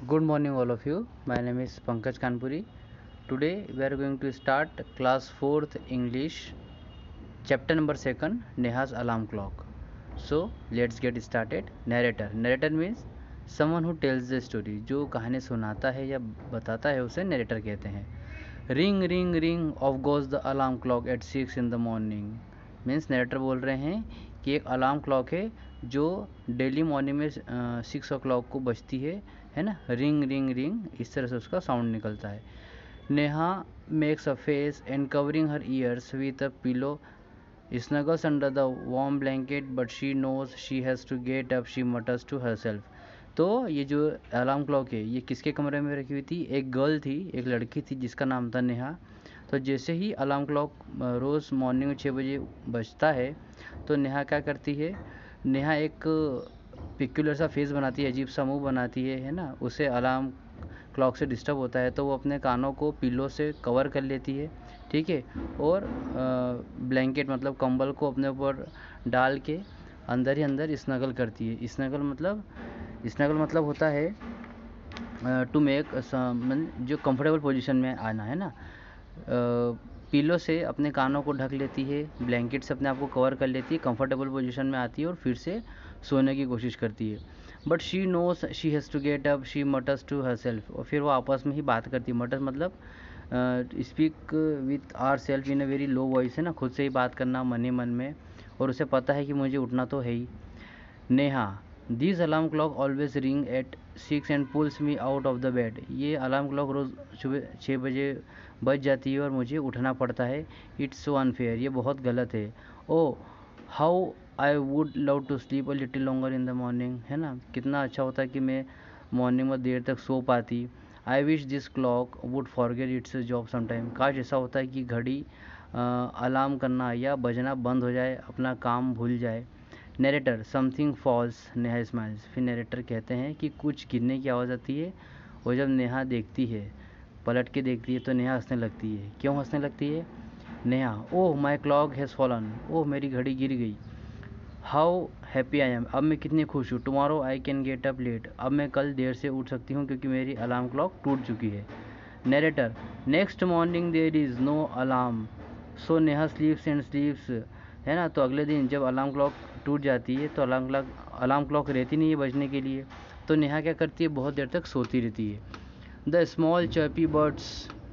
Good morning, all of you. My name is Pankaj Kanpuri. Today we are going to start class 4th English, chapter number 2nd, Neha's alarm clock. So let's get started. Narrator. Narrator means someone who tells the story. जो कहानी सुनाता है या बताता है उसे narrator कहते हैं. Ring ring ring off goes the alarm clock at 6 in the morning. Means narrator बोल रहे हैं कि एक अलार्म क्लॉक है जो डेली मॉर्निंग में 6 o'clock को बजती है ना. रिंग रिंग रिंग इस तरह से उसका साउंड निकलता है. Neha makes a face and covering her ears with a pillow snuggles under the warm blanket but she knows she has to get up, she mutters to herself. तो ये जो alarm clock है ये किसके कमरे में रखी हुई थी? एक गर्ल थी, एक लड़की थी जिसका नाम था नेहा. तो जैसे ही अलार्म क्लॉक रोज़ मॉर्निंग में 6 बजे बजता है तो नेहा क्या करती है? नेहा एक पिक्युलर सा फेस बनाती है, अजीब सा मुंह बनाती है ना. उसे अलार्म क्लॉक से डिस्टर्ब होता है तो वो अपने कानों को पिलो से कवर कर लेती है, ठीक है. और ब्लैंकेट मतलब कंबल को अपने ऊपर डाल के अंदर ही अंदर स्नगल करती है. स्नगल मतलब होता है टू मेक जो कंफर्टेबल पोजीशन में आना है ना. पिलो से अपने कानों को ढक लेती है, ब्लैंकेट से अपने आप को कवर कर लेती है, कंफर्टेबल पोजीशन में आती है और फिर से सोने की कोशिश करती है. But she knows she has to get up, she mutters to herself. और फिर वो आपस में ही बात करती है. मटर्स मतलब speak with yourself in a very low voice है ना, खुद से ही बात करना मन ही मन में. और उसे पता है कि मुझे उठना तो है ही. Neha this alarm clock always ring at 6 and pulls me out of the bed. ये अलार्म क्लॉक रोज़ सुबह 6 बजे बज जाती है और मुझे उठना पड़ता है. इट्स सो अनफेयर, ये बहुत गलत है. Oh how I would love to sleep a little longer in the morning, है ना. कितना अच्छा होता है कि मैं मॉर्निंग में देर तक सो पाती. I wish this clock would forget its job sometime. काश ऐसा होता है कि घड़ी अलार्म करना या बजना बंद हो जाए, अपना काम भूल जाए. Narrator something falls, Neha smiles. फिर नरेटर कहते हैं कि कुछ गिरने की आवाज़ आती है. और जब नेहा देखती है, पलट के देखती है तो नेहा हंसने लगती है. क्यों हंसने लगती है? Neha oh my clock has fallen. ओह मेरी घड़ी गिर गई. हाउ हैप्पी आई एम, अब मैं कितनी खुश हूँ. Tomorrow I can get up late, अब मैं कल देर से उठ सकती हूँ क्योंकि मेरी अलार्म क्लॉक टूट चुकी है. Narrator next morning there is no alarm so Neha sleeps and sleeps, है ना. तो अगले दिन जब अलार्म क्लॉक टूट जाती है तो अलार्म क्लॉक रहती नहीं है बजने के लिए. तो नेहा क्या करती है? बहुत देर तक सोती रहती है. The small chirpy birds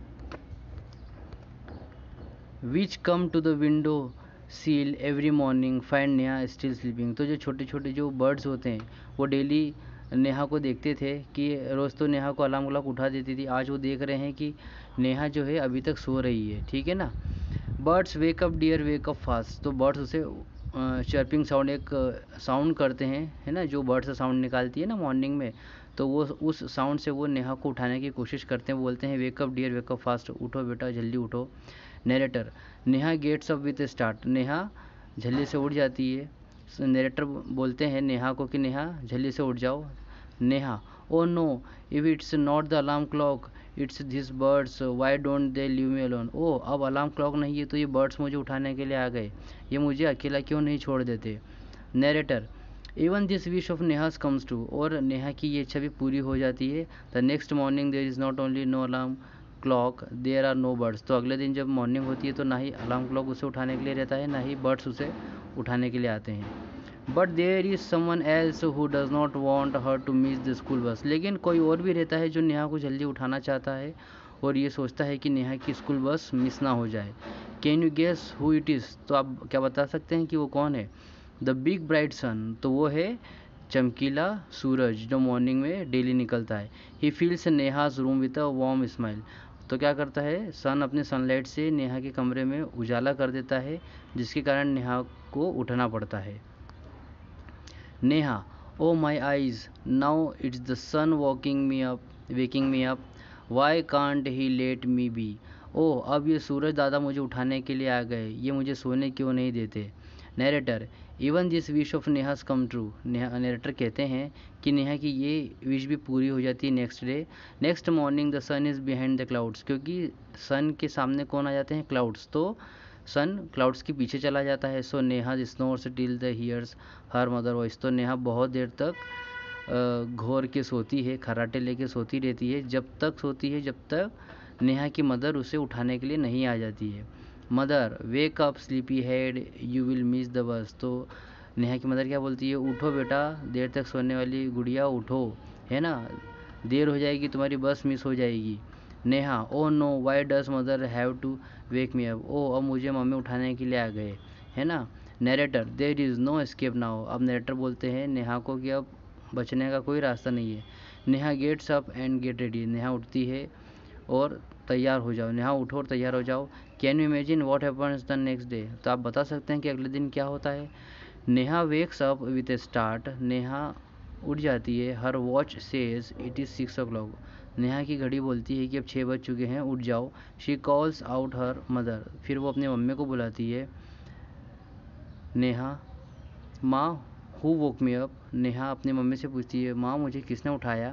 which come to the window sill every morning find Neha still sleeping. तो जो छोटे छोटे जो बर्ड्स होते हैं वो डेली नेहा को देखते थे कि रोज़ तो नेहा को अलार्म क्लॉक उठा देती थी, आज वो देख रहे हैं कि नेहा जो है अभी तक सो रही है, ठीक है ना. Birds wake up dear wake up fast. तो बर्ड्स उसे चर्पिंग साउंड एक साउंड करते हैं, है ना, जो बर्ड्स साउंड निकालती है ना मॉर्निंग में. तो वो उस साउंड से वो नेहा को उठाने की कोशिश करते हैं. बोलते हैं wake up dear wake up fast, उठो बेटा जल्दी उठो. Narrator Neha gets up with start. Neha झल्ली से उठ जाती है. नरेटर बोलते हैं नेहा को कि नेहा झल्ली से उठ जाओ. Neha oh no if it's not the alarm clock it's this birds why don't they leave me alone. Oh अब अलार्म क्लॉक नहीं है तो ये बर्ड्स मुझे उठाने के लिए आ गए, ये मुझे अकेला क्यों नहीं छोड़ देते. Narrator even this wish of Neha's comes true. और नेहा की ये इच्छा भी पूरी हो जाती है. The next morning there is not only no alarm clock there are no birds. तो अगले दिन जब मॉर्निंग होती है तो ना ही अलार्म क्लॉक उसे उठाने के लिए रहता है, ना ही बर्ड्स उसे उठाने के लिए आते हैं. But there is someone else who does not want her to miss the school bus. लेकिन कोई और भी रहता है जो नेहा को जल्दी उठाना चाहता है और ये सोचता है कि नेहा की स्कूल बस मिस ना हो जाए. Can you guess who it is. तो आप क्या बता सकते हैं कि वो कौन है? The big bright sun. तो वो है चमकीला सूरज जो मॉर्निंग में डेली निकलता है. He fills Neha's room with a warm smile. तो क्या करता है? सन अपने सनलाइट से नेहा के कमरे में उजाला कर देता है जिसके कारण नेहा को उठना पड़ता है. Neha oh my eyes now it's the sun waking me up why can't he let me be. ओह अब ये सूरज दादा मुझे उठाने के लिए आ गए, ये मुझे सोने क्यों नहीं देते. Narrator even this wish of Neha's come true. Narrator कहते हैं कि नेहा की ये विश भी पूरी हो जाती है next day. Next morning the sun is behind the clouds. क्योंकि सन के सामने कौन आ जाते हैं? क्लाउड्स. तो सन क्लाउड्स के पीछे चला जाता है. So Neha snores till the hears her mother voice. तो नेहा बहुत देर तक घोर के सोती है, खर्राटे लेके सोती रहती है, जब तक सोती है जब तक नेहा की मदर उसे उठाने के लिए नहीं आ जाती है। Mother wake up sleepy head, you will miss the bus. तो नेहा की मदर क्या बोलती है, उठो बेटा, देर तक सोने वाली गुड़िया उठो, है ना, देर हो जाएगी, तुम्हारी बस मिस हो जाएगी। Neha oh no why does mother have to wake me up, oh अब मुझे मम्मी उठाने के लिए आ गए, है ना। Narrator there is no escape now, अब नरेटर बोलते हैं नेहा को कि अब बचने का कोई रास्ता नहीं है। Neha gets up and get ready, Neha उठती है और तैयार हो जाओ, नेहा उठो और तैयार हो जाओ। Can you imagine what happens the next day, तो आप बता सकते हैं कि अगले दिन क्या होता है। Neha wakes up with a start, Neha उठ जाती है। Her watch says it is 6 o'clock, Neha की घड़ी बोलती है कि अब 6 बज चुके हैं, उठ जाओ। She calls out her mother, फिर वो अपनी मम्मी को बुलाती है। नेहा माँ who woke me up, Neha अपनी मम्मी से पूछती है माँ मुझे किसने उठाया।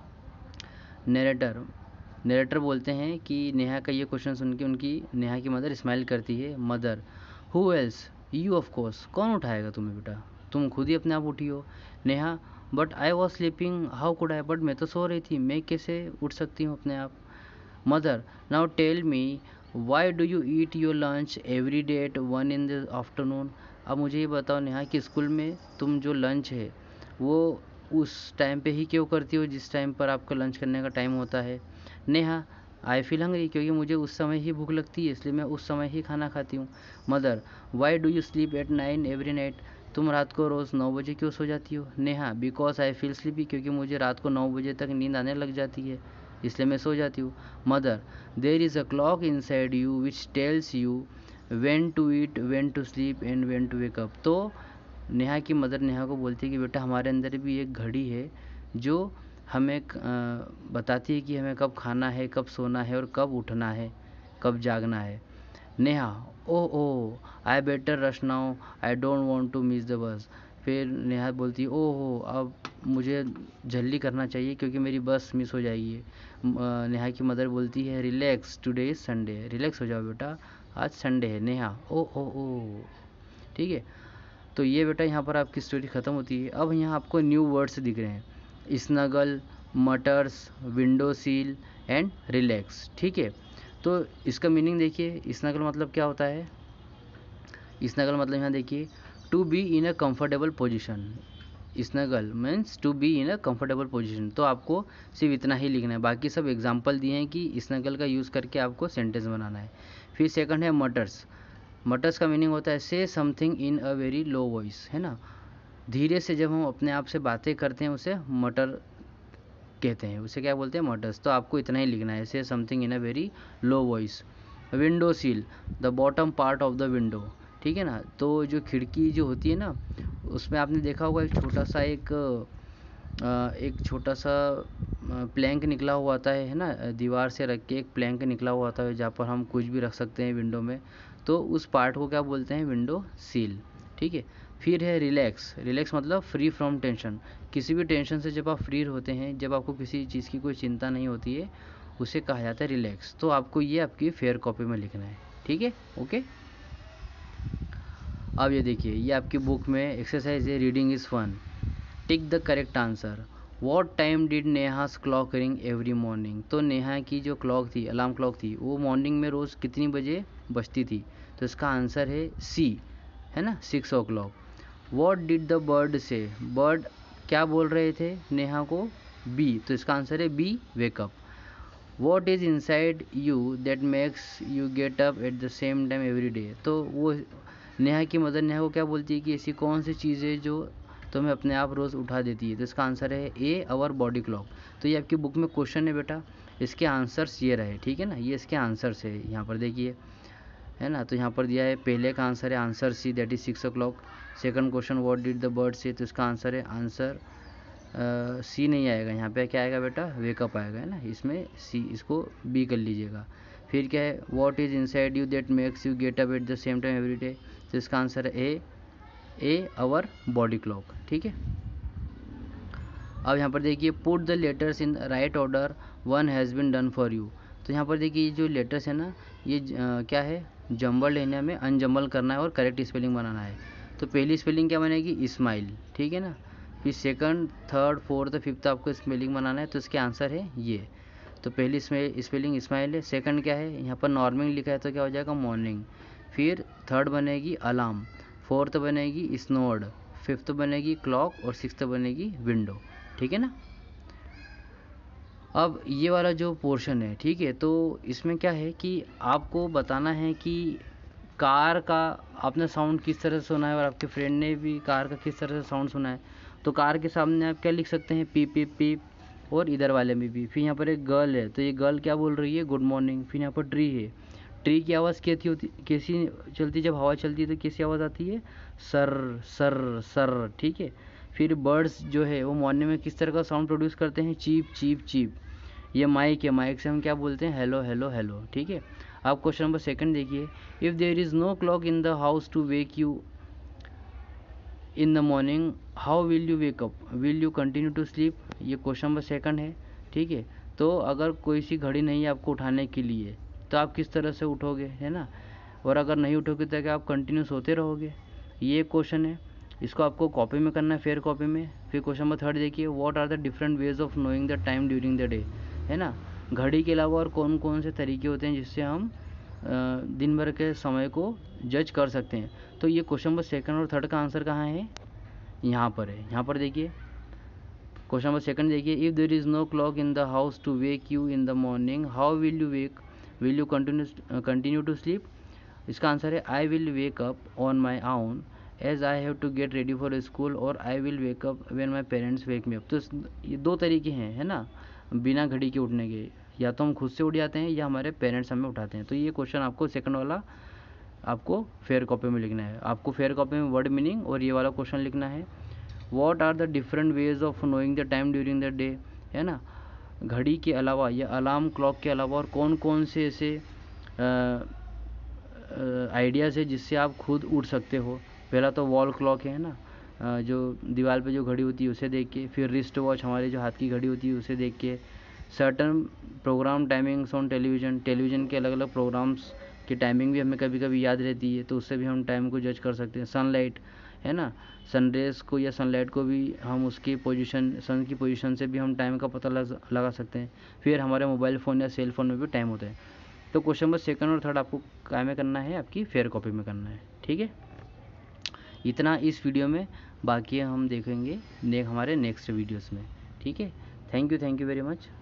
नरेटर बोलते हैं कि नेहा का ये क्वेश्चन सुन के उनकी नेहा की मदर स्माइल करती है। Mother who else, you of course, कौन उठाएगा तुम्हें बेटा, तुम खुद ही अपने आप उठी हो। Neha but I was sleeping how could I, but मैं तो सो रही थी, मैं कैसे उठ सकती हूँ अपने आप। Mother now tell me why do you eat your lunch every day at 1 in the afternoon, अब मुझे ये बताओ नेहा कि स्कूल में तुम जो लंच है वो उस टाइम पे ही क्यों करती हो जिस टाइम पर आपका लंच करने का टाइम होता है। नेहा आई फील हंग्री, क्योंकि मुझे उस समय ही भूख लगती है इसलिए मैं उस समय ही खाना खाती हूँ। Mother why do you sleep at 9 every night, तुम रात को रोज़ 9 बजे क्यों सो जाती हो। Neha because I feel sleepy, क्योंकि मुझे रात को 9 बजे तक नींद आने लग जाती है इसलिए मैं सो जाती हूँ। Mother there is a clock inside you which tells you when to eat, when to sleep and when to wake up, तो नेहा की मदर नेहा को बोलती है कि बेटा हमारे अंदर भी एक घड़ी है जो हमें बताती है कि हमें कब खाना है, कब सोना है और कब उठना है, कब जागना है। Neha oh I better rush now, I don't want to miss the bus, फिर नेहा बोलती है ओहो अब मुझे जल्दी करना चाहिए क्योंकि मेरी बस मिस हो जाएगी। नेहा की मदर बोलती है relax today is Sunday, relax हो जाओ बेटा आज संडे है। नेहा ओ ठीक है। तो ये बेटा यहाँ पर आपकी स्टोरी ख़त्म होती है। अब यहाँ आपको न्यू वर्ड्स दिख रहे हैं, snuggle, mutters, window sill and relax, ठीक है। तो इसका मीनिंग देखिए, स्नगल मतलब क्या होता है। स्नगल मतलब यहाँ देखिए to be in a comfortable position, snuggle means to be in a comfortable position, तो आपको सिर्फ इतना ही लिखना है, बाकी सब एग्जाम्पल दिए हैं कि स्नगल का यूज़ करके आपको सेंटेंस बनाना है। फिर सेकंड है मटर्स, मटर्स का मीनिंग होता है say something in a very low voice, है ना, धीरे से जब हम अपने आप से बातें करते हैं उसे मटर कहते हैं, उसे क्या बोलते हैं मटर्स, तो आपको इतना ही लिखना है say something in a very low voice. Window sill the bottom part of the window, ठीक है ना, तो जो खिड़की जो होती है ना उसमें आपने देखा होगा एक छोटा सा प्लैंक निकला हुआ आता है ना, दीवार से रख के एक प्लैंक निकला हुआ आता है जहाँ पर हम कुछ भी रख सकते हैं विंडो में, तो उस पार्ट को क्या बोलते हैं विंडो सील, ठीक है। फिर है रिलैक्स, रिलैक्स मतलब फ्री फ्रॉम टेंशन, किसी भी टेंशन से जब आप फ्री होते हैं, जब आपको किसी चीज़ की कोई चिंता नहीं होती है उसे कहा जाता है रिलैक्स, तो आपको ये आपकी फेयर कॉपी में लिखना है, ठीक है, ओके। अब ये देखिए ये आपकी बुक में एक्सरसाइज है, reading is fun, tick the correct answer. What time did Neha's clock ring every morning, तो नेहा की जो क्लॉक थी, अलार्म क्लॉक थी, वो मॉर्निंग में रोज़ कितनी बजे बजती थी, तो इसका आंसर है सी, है ना, 6 o'clock। What did the bird say, bird क्या बोल रहे थे नेहा को, बी, तो इसका आंसर है B wake up. What is inside you that makes you get up at the same time every day, तो वो नेहा की मदर नेहा को क्या बोलती है कि ऐसी कौन सी चीज़ है जो तुम्हें अपने आप रोज़ उठा देती है, तो इसका आंसर है ए आवर बॉडी क्लॉक। तो ये आपकी बुक में क्वेश्चन है बेटा, इसके आंसर्स ये रहे, ठीक है ना, ये इसके आंसर्स है, यहाँ पर देखिए, है ना, तो यहाँ पर दिया है पहले का आंसर है answer C that is 6 o'clock। Second question what did the bird say, तो इसका आंसर है आंसर सी नहीं आएगा, यहाँ पे क्या आएगा बेटा वेकअप आएगा, है ना, इसमें सी, इसको बी कर लीजिएगा। फिर क्या है what is inside you that makes you get up at the same time every day, तो इसका आंसर है ए आवर बॉडी क्लॉक, ठीक है। अब यहाँ पर देखिए put the letters in right order, one has been done for you, तो यहाँ पर देखिए ये जो लेटर्स है ना ये क्या है, जंबल लेने में अनजंबल करना है और करेक्ट स्पेलिंग बनाना है। तो पहली स्पेलिंग क्या बनेगी स्माइल, ठीक है ना, फिर सेकंड, थर्ड, फोर्थ, फिफ्थ आपको स्पेलिंग बनाना है, तो इसके आंसर है ये। तो पहली स्पेलिंग स्माइल है, सेकंड क्या है, यहाँ पर नॉर्मिंग लिखा है तो क्या हो जाएगा मॉर्निंग। फिर थर्ड बनेगी अलार्म, फोर्थ बनेगी स्नोड, फिफ्थ बनेगी क्लॉक और सिक्स्थ बनेगी विंडो। ठीक है ना। अब ये वाला जो पोर्शन है, ठीक है, तो इसमें क्या है कि आपको बताना है कि कार का आपने साउंड किस तरह से सुना है और आपके फ्रेंड ने भी कार का किस तरह से साउंड सुना है। तो कार के सामने आप क्या लिख सकते हैं, पीप पीप पीप, और इधर वाले में भी। फिर यहाँ पर एक गर्ल है, तो ये गर्ल क्या बोल रही है, गुड मॉर्निंग। फिर यहाँ पर ट्री है, ट्री की आवाज़ कैसी चलती, जब हवा चलती है तो कैसी आवाज़ आती है, सर सर सर। ठीक है। फिर बर्ड्स जो है वो मॉर्निंग में किस तरह का साउंड प्रोड्यूस करते हैं, चीप चीप चीप। ये माइक है, माइक से हम क्या बोलते हैं, हेलो हेलो हेलो। ठीक है। आप क्वेश्चन नंबर सेकंड देखिए, if there is no clock in the house to wake you in the morning how will you wake up, will you continue to sleep. ये क्वेश्चन नंबर सेकंड है। ठीक है। तो अगर कोई सी घड़ी नहीं है आपको उठाने के लिए तो आप किस तरह से उठोगे, है ना। और अगर नहीं उठोगे तो क्या आप कंटिन्यू सोते रहोगे। ये क्वेश्चन है, इसको आपको कॉपी में करना है, फेयर कॉपी में। फिर क्वेश्चन नंबर थर्ड देखिए, what are the different ways of knowing the time during the day, है ना। घड़ी के अलावा और कौन कौन से तरीके होते हैं जिससे हम दिन भर के समय को जज कर सकते हैं। तो ये क्वेश्चन नंबर सेकंड और थर्ड का आंसर कहाँ है, यहाँ पर है। यहाँ पर देखिए क्वेश्चन नंबर सेकंड देखिए, if there is no clock in the house to wake you in the morning how will you wake, will you continue to sleep. इसका आंसर है I will wake up on my own as I have to get ready for school, और I will wake up when my parents wake me up. तो ये दो तरीके हैं, है ना, बिना घड़ी के उठने के। या तो हम खुद से उठ जाते हैं या हमारे पेरेंट्स हमें उठाते हैं। तो ये क्वेश्चन आपको सेकंड वाला आपको फेयर कॉपी में लिखना है। आपको फेयर कॉपी में वर्ड मीनिंग और ये वाला क्वेश्चन लिखना है, what are the different ways of knowing the time during the day, है ना। घड़ी के अलावा या अलार्म क्लॉक के अलावा और कौन कौन से ऐसे आइडियाज़ है जिससे आप खुद उठ सकते हो। पहला तो वॉल क्लॉक है ना, जो दीवार पे जो घड़ी होती है उसे देख के। फिर रिस्ट वॉच, हमारे जो हाथ की घड़ी होती है उसे देख के। Certain program timings on television, television के अलग अलग प्रोग्राम्स की टाइमिंग भी हमें कभी कभी याद रहती है, तो उससे भी हम टाइम को जज कर सकते हैं। सनलाइट, है ना, सनरेज को या सनलाइट को भी हम उसकी पोजीशन, सन की पोजीशन से भी हम टाइम का पता लगा सकते हैं। फिर हमारे मोबाइल फ़ोन या सेल फ़ोन में भी टाइम होता है। तो क्वेश्चन नंबर सेकंड और थर्ड आपको क्या में करना है, आपकी फेयर कॉपी में करना है। ठीक है, इतना इस वीडियो में, बाकी हम देखेंगे हमारे नेक्स्ट वीडियोस में। ठीक है, थैंक यू वेरी मच।